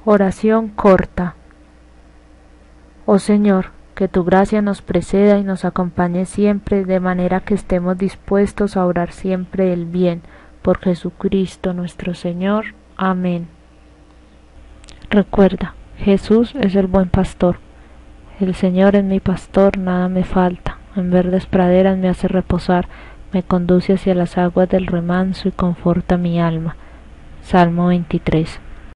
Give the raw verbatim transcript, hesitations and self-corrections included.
Oración corta. Oh Señor, que tu gracia nos preceda y nos acompañe siempre, de manera que estemos dispuestos a orar siempre el bien. Por Jesucristo nuestro Señor. Amén. Recuerda, Jesús es el buen pastor. El Señor es mi pastor, nada me falta. En verdes praderas me hace reposar, me conduce hacia las aguas del remanso y conforta mi alma. Salmo veintitrés.